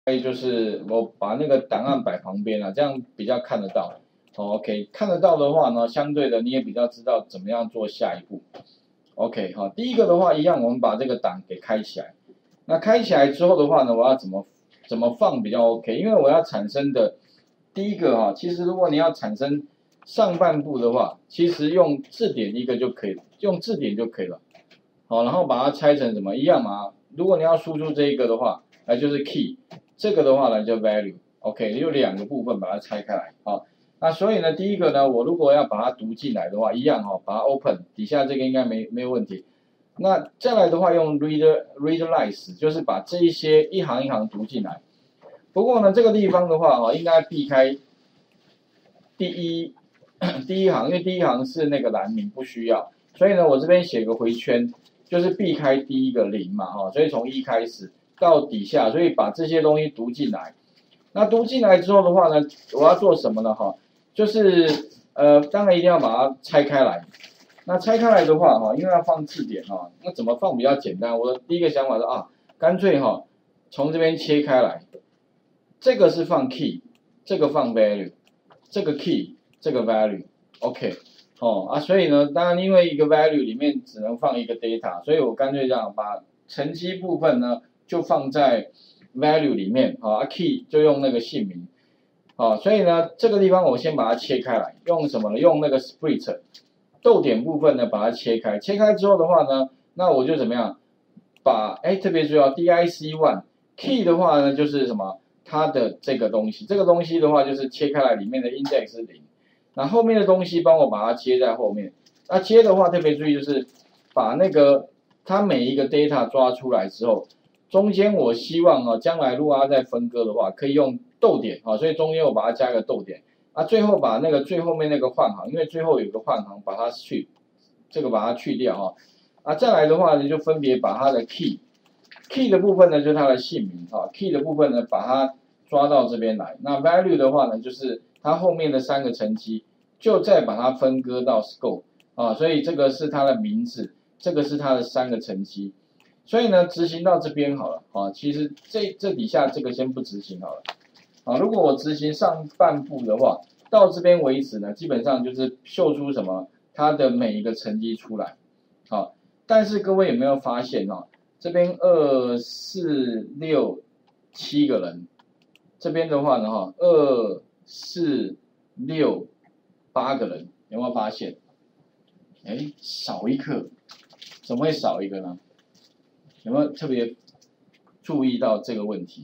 就是我把那个档案摆旁边啊，这样比较看得到。OK， 看得到的话呢，相对的你也比较知道怎么样做下一步。OK， 好，第一个的话一样，我们把这个档给开起来。那开起来之后的话呢，我要怎么放比较 OK？因为我要产生的第一个其实如果你要产生上半部的话，其实用字典一个就可以了，用字典就可以了。好，然后把它拆成什么一样嘛？如果你要输出这一个的话，那就是 key， 这个的话呢叫 value。OK， 有两个部分把它拆开来。好，那所以呢，第一个呢，我如果要把它读进来的话，一样把它 open， 底下这个应该没有问题。那再来的话，用 read lines， 就是把这一些一行一行读进来。不过呢，这个地方的话应该避开第一行，因为第一行是那个栏名，不需要。所以呢，我这边写个回圈，就是避开第一个0嘛，所以从1开始到底下，所以把这些东西读进来。那读进来之后的话呢，我要做什么呢？就是当然一定要把它拆开来。那拆开来的话因为要放字典那怎么放比较简单？我的第一个想法是干脆从这边切开来，这个是放 key， 这个放 value， 这个 key， 这个 value，OK。所以呢，当然因为一个 value 里面只能放一个 data， 所以我干脆这样把乘积部分呢就放在 value 里面key 就用那个姓名所以呢这个地方我先把它切开来，用什么呢？用那个 split 逗点部分呢把它切开，切开之后的话呢，那我就怎么样把特别注意DIC1 key 的话呢就是什么？它的这个东西，这个东西的话就是切开来里面的 index 是0。那后面的东西帮我把它接在后面。那接的话特别注意，就是把那个它每一个 data 抓出来之后，中间我希望将来如果要再分割的话，可以用逗点所以中间我把它加个逗点。最后把那个最后面那个换行，因为最后有个换行，把它把它去掉再来的话呢，就分别把它的 key 的部分呢，就是它的姓名key 的部分呢，把它抓到这边来。那 value 的话呢，就是它后面的3个乘积，就再把它分割到 scope 所以这个是它的名字，这个是它的3个乘积。所以呢，执行到这边好了其实这底下这个先不执行好了如果我执行上半部的话，到这边为止呢，基本上就是秀出什么它的每一个乘积出来但是各位有没有发现这边2、4、6、7个人，这边的话呢2、4、6、8个人，有没有发现？少一个，怎么会少一个呢？有没有特别注意到这个问题？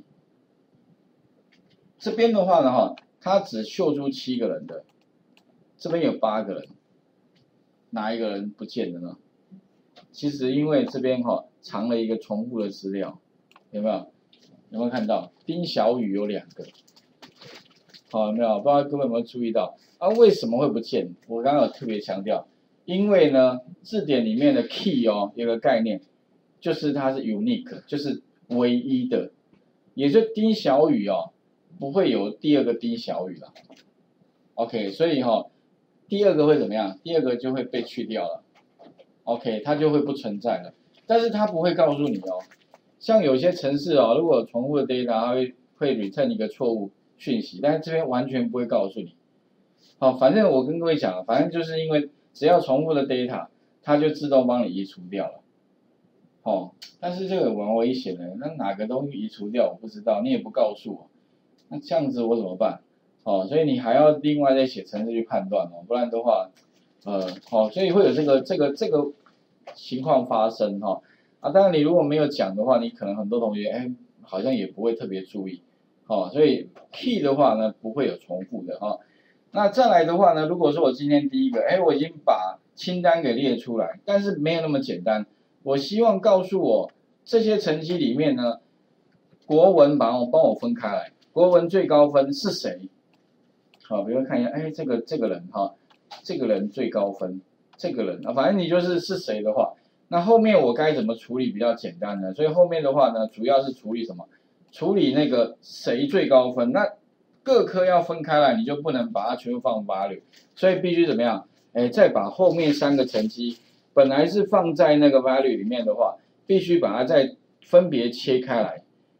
这边的话呢它只秀出7个人的，这边有8个人，哪一个人不见了呢？其实因为这边藏了一个重复的资料，有没有？有没有看到？丁小雨有2个，有没有？不知道各位有没有注意到为什么会不见？我刚刚有特别强调，因为呢，字典里面的 key 有个概念，就是它是 unique， 就是唯一的，也就丁小雨不会有第2个丁小雨了。OK， 所以第2个会怎么样？第2个就会被去掉了。OK， 它就会不存在了，但是它不会告诉你像有些程式如果有重复的 data， 它会 return 一个错误讯息，但是这边完全不会告诉你。反正我跟各位讲反正就是因为只要重复的 data， 它就自动帮你移除掉了。但是这个蛮危险的，那哪个东西移除掉我不知道，你也不告诉我，那这样子我怎么办？所以你还要另外再写程式去判断不然的话。所以会有这个情况发生当然你如果没有讲的话，你可能很多同学好像也不会特别注意所以 key 的话呢不会有重复的那再来的话呢，如果说我今天第一个我已经把清单给列出来，但是没有那么简单，我希望告诉我这些成绩里面呢，国文帮我分开来，国文最高分是谁？比如看一下这个人这个人最高分，这个人反正你就是谁的话，那后面我该怎么处理比较简单呢？所以后面的话呢，主要是处理什么？处理那个谁最高分，那各科要分开来，你就不能把它全部放value，所以必须怎么样？再把后面3个乘积，本来是放在那个 value 里面的话，必须把它再分别切开来。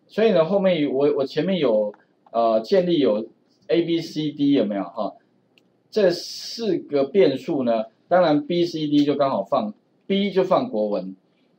所以呢，后面我前面有建立有 A B C D 有没有哈？这4个变数呢，当然 B C D 就刚好放 B 就放国文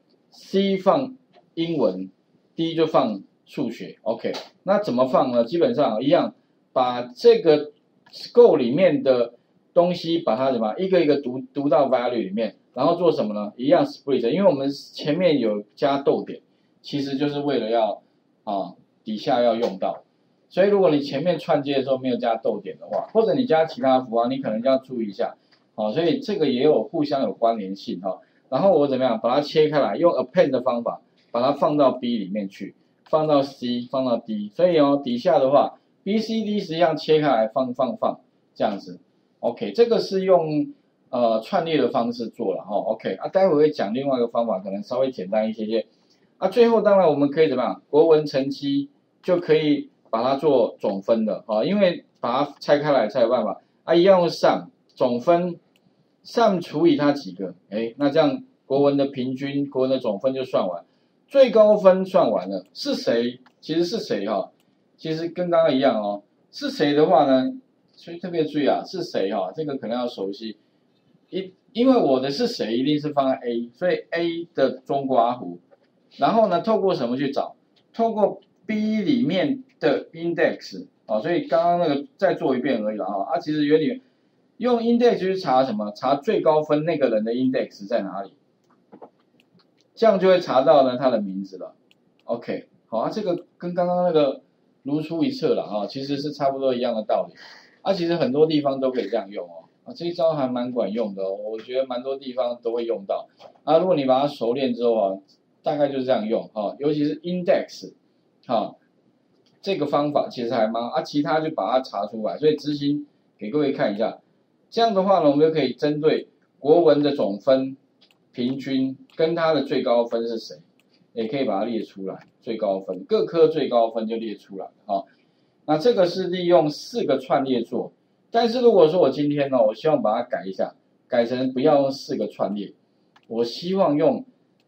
，C 放英文 ，D 就放数学。OK， 那怎么放呢？基本上一样，把这个 scope 里面的东西把它怎么一个一个读到 value 里面，然后做什么呢？一样 split， 因为我们前面有加逗点，其实就是为了要底下要用到。所以如果你前面串接的时候没有加逗点的话，或者你加其他符号，你可能就要注意一下。所以这个也有互相有关联性然后我怎么样把它切开来，用 append 的方法把它放到 B 里面去，放到 C， 放到 D。所以底下的话 B、C、D 实际上切开来放这样子。OK， 这个是用串列的方式做了OK 待会会讲另外一个方法，可能稍微简单一些。最后当然我们可以怎么样？国文成绩就可以把它做总分的因为把它拆开来才有办法一样用 sum 总分 sum 除以它几个，那这样国文的平均、国文的总分就算完，最高分算完了，是谁？其实是谁其实跟刚刚一样是谁的话呢？所以特别注意是谁这个可能要熟悉。因为我的是谁一定是放在 A， 所以 A 的中括弧，然后呢，透过什么去找？透过 B 里面的 index 所以刚刚那个再做一遍而已了其实有点用 index 去查什么？查最高分那个人的 index 在哪里？这样就会查到呢他的名字了。OK， 好这个跟刚刚那个如出一辙了其实是差不多一样的道理。其实很多地方都可以这样用这一招还蛮管用的我觉得蛮多地方都会用到如果你把它熟练之后大概就是这样用尤其是 index 这个方法其实还蛮其他就把它查出来，所以执行给各位看一下。这样的话呢，我们就可以针对国文的总分平均跟它的最高分是谁，也可以把它列出来，最高分各科最高分就列出来那这个是利用4个串列做，但是如果说我今天我希望把它改一下，改成不要用4个串列，我希望用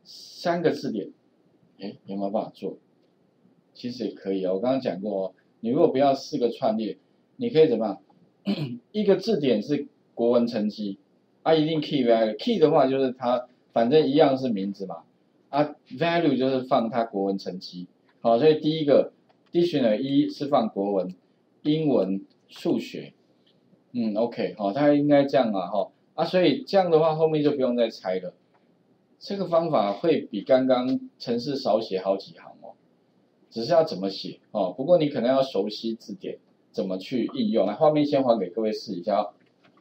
3个字典，有没有办法做？其实也可以我刚刚讲过你如果不要4个串列，你可以怎么样？一个字典是国文成绩一定 key value，key 的话就是它反正一样是名字嘛value 就是放它国文成绩所以第一个 dictionary 是放国文、英文、数学OK 它应该这样所以这样的话后面就不用再猜了。这个方法会比刚刚程式少写好几行只是要怎么写不过你可能要熟悉字典怎么去应用。来，画面先还给各位试一下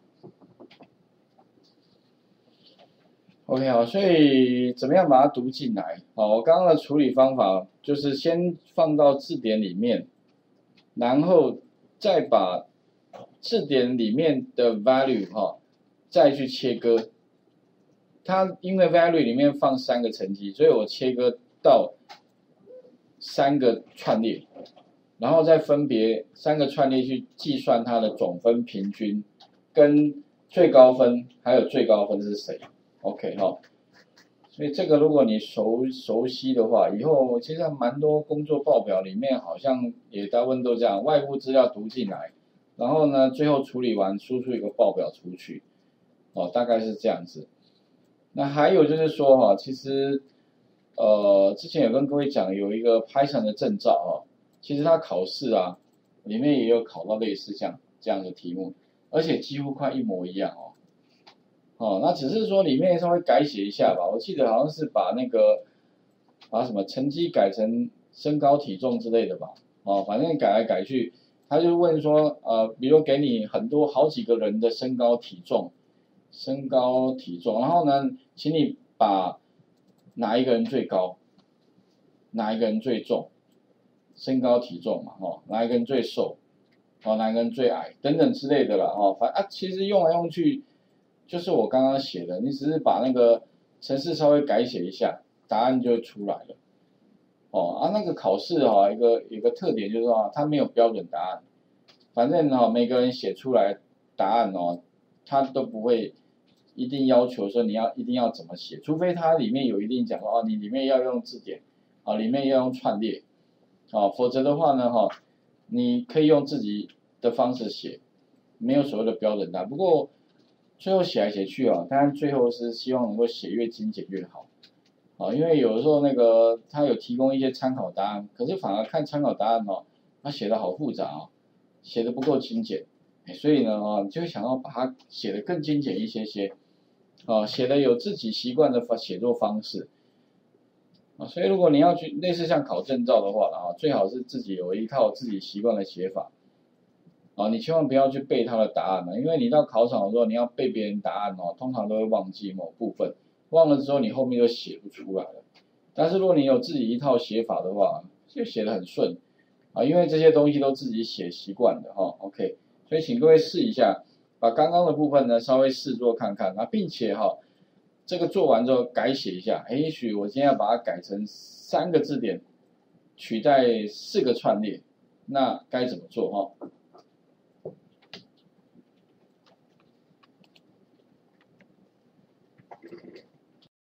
OK 所以怎么样把它读进来我刚刚的处理方法就是先放到字典里面，然后再把字典里面的 value 再去切割。它因为 value 里面放3个成绩，所以我切割到3个串列，然后再分别3个串列去计算它的总分平均跟最高分，还有最高分是谁 OK 所以这个如果你熟悉的话，以后其实蛮多工作报表里面好像也大部分都这样，外部资料读进来，然后呢最后处理完输出一个报表出去大概是这样子。那还有就是说其实之前有跟各位讲有一个 Python 的证照其实它考试里面也有考到类似这样的题目，而且几乎快一模一样那只是说里面稍微改写一下吧，我记得好像是把什么成绩改成身高体重之类的吧反正改来改去，他就问说比如给你好几个人的身高体重，然后呢请你把哪一个人最高，哪一个人最重，身高体重嘛哪一个人最瘦哪一个人最矮等等之类的啦其实用来用去就是我刚刚写的，你只是把那个程式稍微改写一下，答案就出来了那个考试有个特点就是它没有标准答案，反正每个人写出来答案它都不会一定要求说你一定要怎么写，除非它里面有一定讲你里面要用字典里面要用串列否则的话呢你可以用自己的方式写，没有所谓的标准答案。不过最后写来写去当然最后是希望能够写越精简越好。因为有的时候那个他有提供一些参考答案，可是反而看参考答案他写的好复杂写的不够精简，所以呢就会想要把它写的更精简一些些，写的有自己习惯的写作方式，所以如果你要去类似像考证照的话最好是自己有一套自己习惯的写法，你千万不要去背他的答案因为你到考场的时候你要背别人答案通常都会忘记某部分。忘了之后，你后面就写不出来了。但是如果你有自己一套写法的话，就写得很顺因为这些东西都自己写习惯的OK， 所以请各位试一下，把刚刚的部分呢稍微试做看看，并且这个做完之后改写一下，也许我今天要把它改成3个字典，取代4个串列，那该怎么做